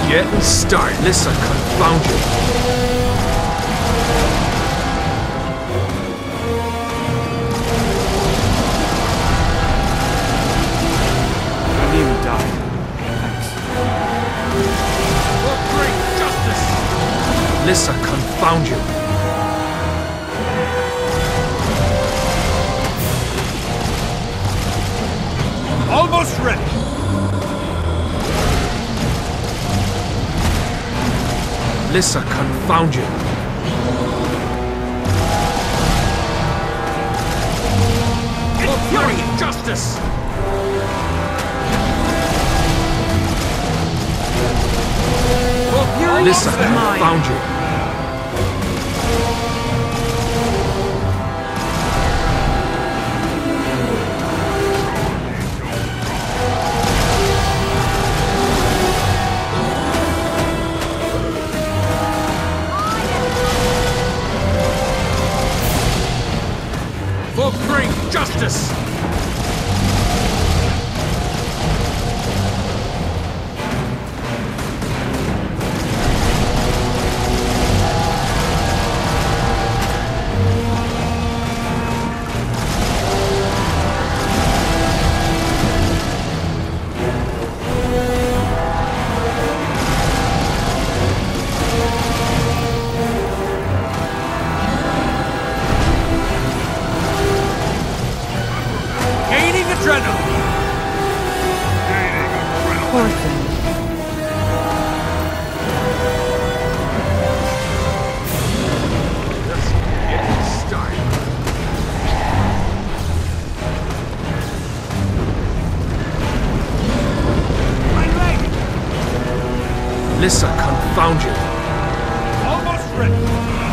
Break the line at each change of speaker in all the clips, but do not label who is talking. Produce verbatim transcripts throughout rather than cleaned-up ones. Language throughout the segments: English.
getting started. Listen, confound you.
I nearly died. Thanks.
For great justice! Listen, confound you.
Almost ready.
Listen, confound you. For fury and justice! Listen, confound you. For great justice! Listen, confound you.
Almost ready.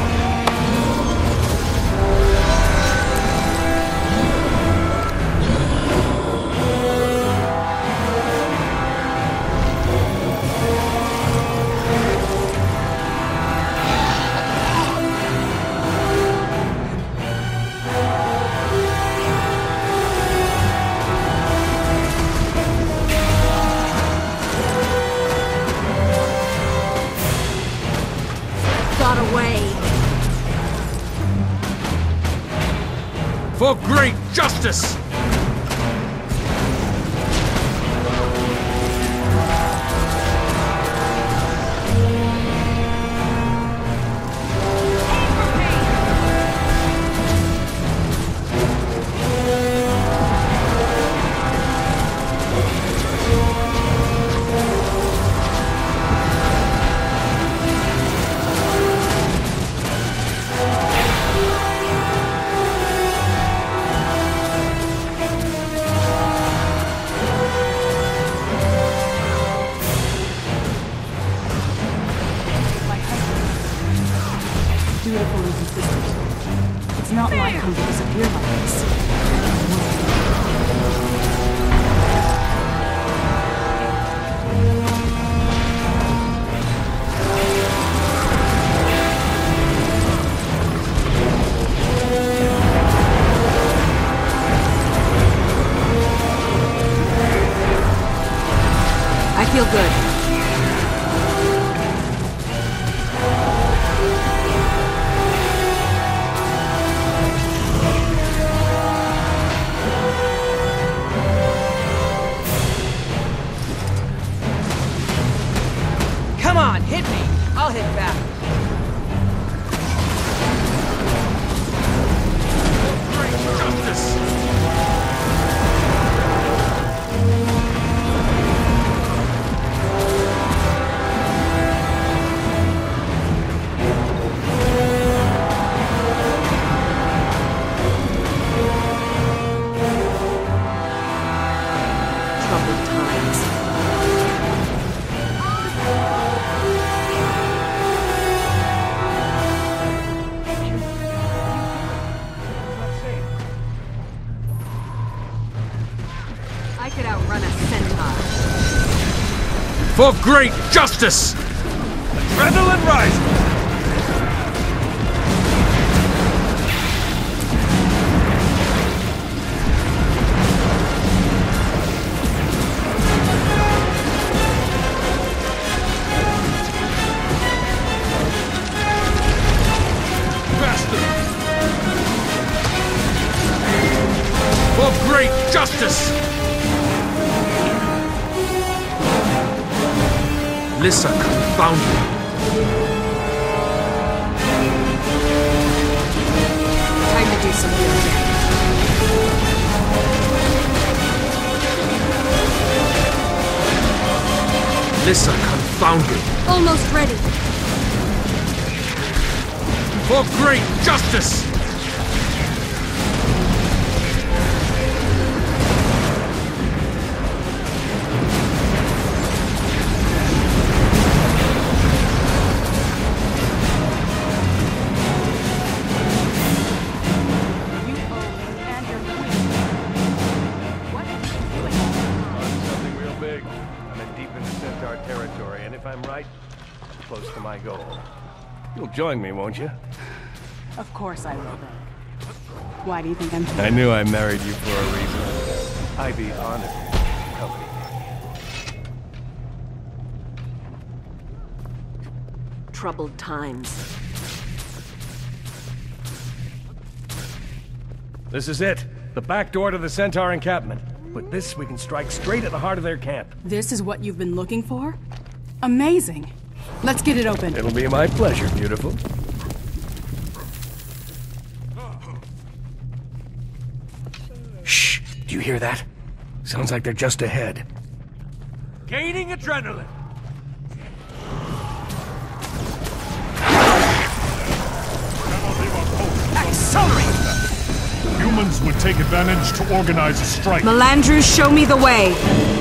For great justice!
Beautiful and consistent. It's not like him to disappear like this. I feel good.
Come on, hit me! I'll hit back.
Great justice!
Troubled times. I could outrun a centaur.
For great justice!
Adrenaline rising!
great justice! Lissa, confound you!
Time to do some healing.
Lissa, confound you!
Almost ready.
For great justice!
Close to my goal. You'll join me, won't you?
Of course I will, then. Why do you think I'm here?
I knew I married you for a reason. I'd be honored to accompany you.
Troubled times.
This is it. The back door to the Centaur encampment. With this, we can strike straight at the heart of their camp.
This is what you've been looking for? Amazing. Let's get it open.
It'll be my pleasure, beautiful. Shh! Do you hear that? Sounds like they're just ahead.
Gaining adrenaline.
Accelerate!
Humans would take advantage to organize a strike.
Melandru, show me the way!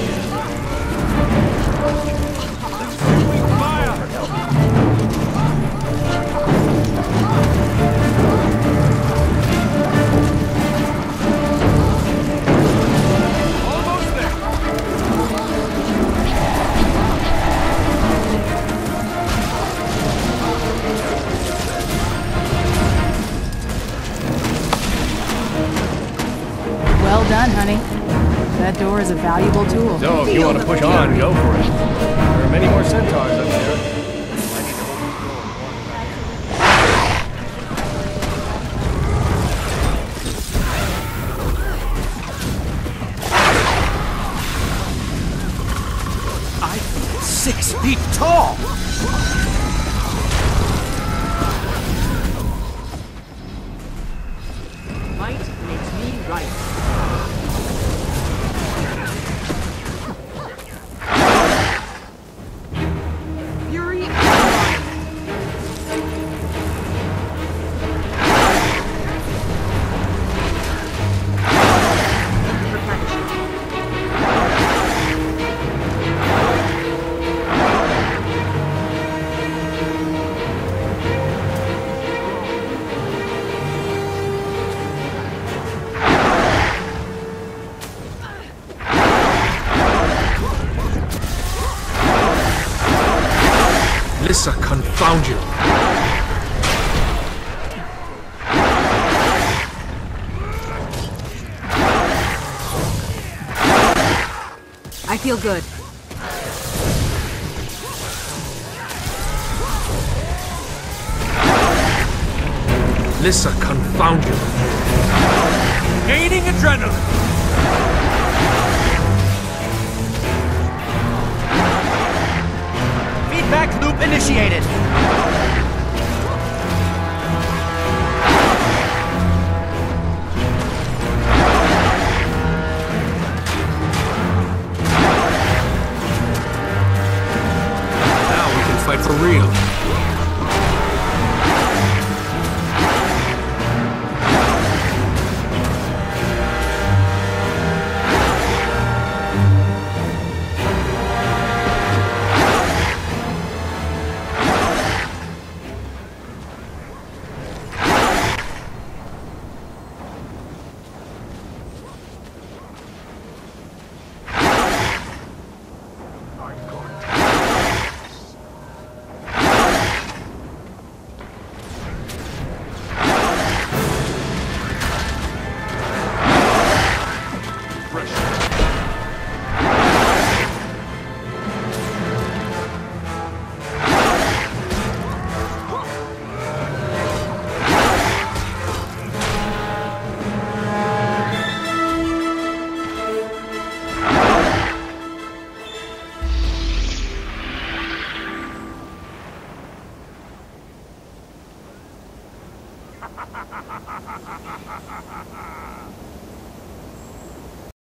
Well done, honey. That door is a valuable tool.
So, if you want to push on, go for it. There are many more centaurs up there. I need to hold
I'm six feet tall!
Might makes me right. Fury
Lissa, confound you!
I feel good.
Lissa, confound you!
Gaining adrenaline.
feedback loop initiated.
Now we can fight for real.